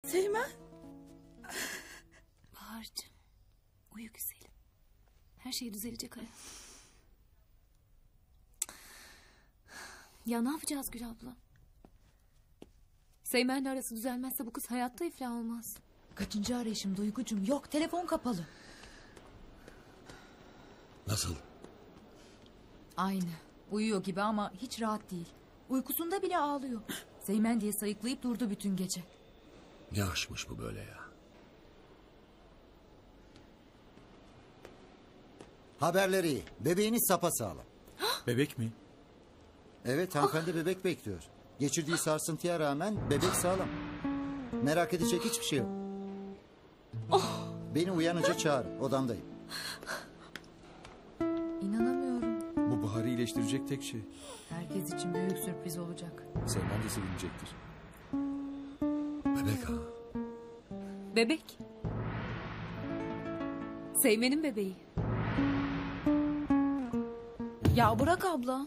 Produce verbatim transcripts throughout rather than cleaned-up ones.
Seymen. Bahar'cığım uyu güzelim. Her şey düzelecek hayat. Ya ne yapacağız Gül abla? Seymen'le arası düzelmezse bu kız hayatta iflah olmaz. Kaçıncı arayışım Duygucuğum? Yok, telefon kapalı. Nasıl? Aynı. Uyuyor gibi ama hiç rahat değil. Uykusunda bile ağlıyor. Seymen diye sayıklayıp durdu bütün gece. Ne aşmış bu böyle ya? Haberleri iyi. Bebeğiniz sapasağlam. Bebek mi? Evet, hanımefendi bebek bekliyor. Geçirdiği sarsıntıya rağmen bebek sağlam. Merak edecek hiçbir şey yok. Beni uyanınca çağır, odamdayım. İnanamıyorum. Bu Bahar'ı iyileştirecek tek şey. Herkes için büyük sürpriz olacak. Seymen de sevinecektir. Bebek ha. Bebek. Seymen'in bebeği. Ya bırak abla.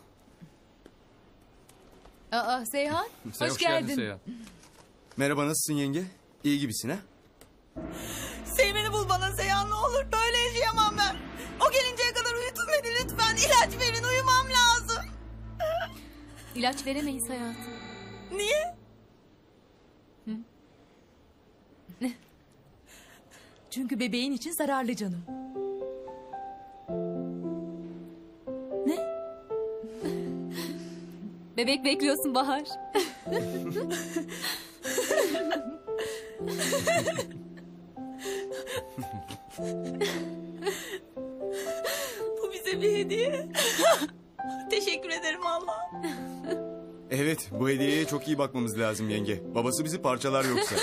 Aa Seyhan, Sen hoş, geldin. Seyhan. Merhaba, nasılsın yenge? İyi gibisin ha? Seymen'i bul bana Seyhan, ne olur, böyle yaşayamam ben. O gelinceye kadar uyutun beni lütfen. İlaç verin, uyumam lazım. İlaç veremeyiz hayatım. Niye? Çünkü bebeğin için zararlı canım. Ne? Bebek bekliyorsun Bahar. Bu bize bir hediye. Teşekkür ederim Allah. Evet, bu hediyeye çok iyi bakmamız lazım yenge. Babası bizi parçalar yoksa.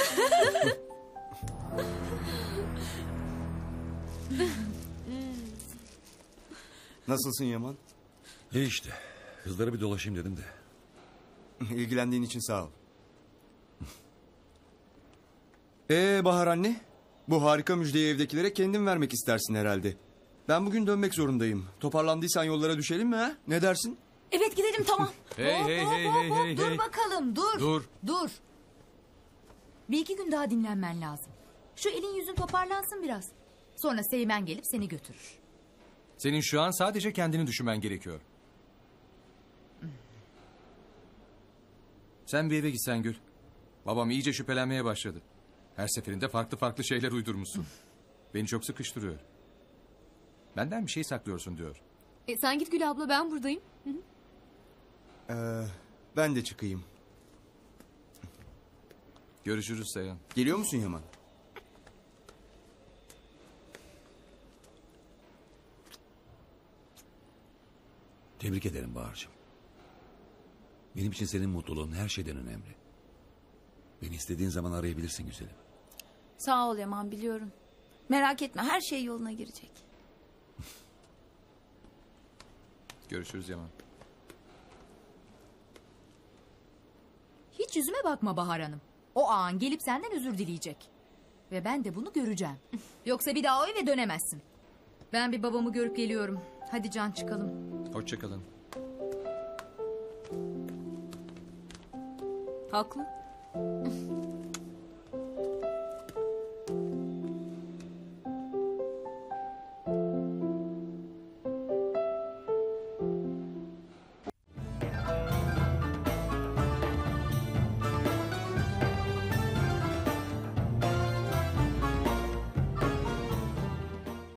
Nasılsın Yaman? İyi işte. Kızları bir dolaşayım dedim de. İlgilendiğin için sağ ol. Ee Bahar anne, bu harika müjdeyi evdekilere kendin vermek istersin herhalde. Ben bugün dönmek zorundayım. Toparlandıysan yollara düşelim mi ha? Ne dersin? Evet gidelim tamam. Hey, Hop, hey, hop, hey, hop, hey, hop. hey, Dur hey. bakalım dur. Dur. Dur. Bir iki gün daha dinlenmen lazım. Şu elin yüzün toparlansın biraz. Sonra Seymen gelip seni götürür. Senin şu an sadece kendini düşünmen gerekiyor. Sen bir eve gitsen Gül. Babam iyice şüphelenmeye başladı. Her seferinde farklı farklı şeyler uydurmuşsun. Beni çok sıkıştırıyor. Benden bir şey saklıyorsun diyor. E, sen git Gül abla, ben buradayım. Hı hı. Ee, ben de çıkayım. Görüşürüz Seyhan. Geliyor musun Yaman? Tebrik ederim Bahar'cığım. Benim için senin mutluluğun her şeyden önemli. Beni istediğin zaman arayabilirsin güzelim. Sağ ol Yaman, biliyorum. Merak etme, her şey yoluna girecek. Görüşürüz Yaman. Hiç yüzüme bakma Bahar Hanım. O ağan gelip senden özür dileyecek. Ve ben de bunu göreceğim. Yoksa bir daha o eve dönemezsin. Ben bir babamı görüp geliyorum. Hadi Can, çıkalım. Hoşça kalın. Haklı.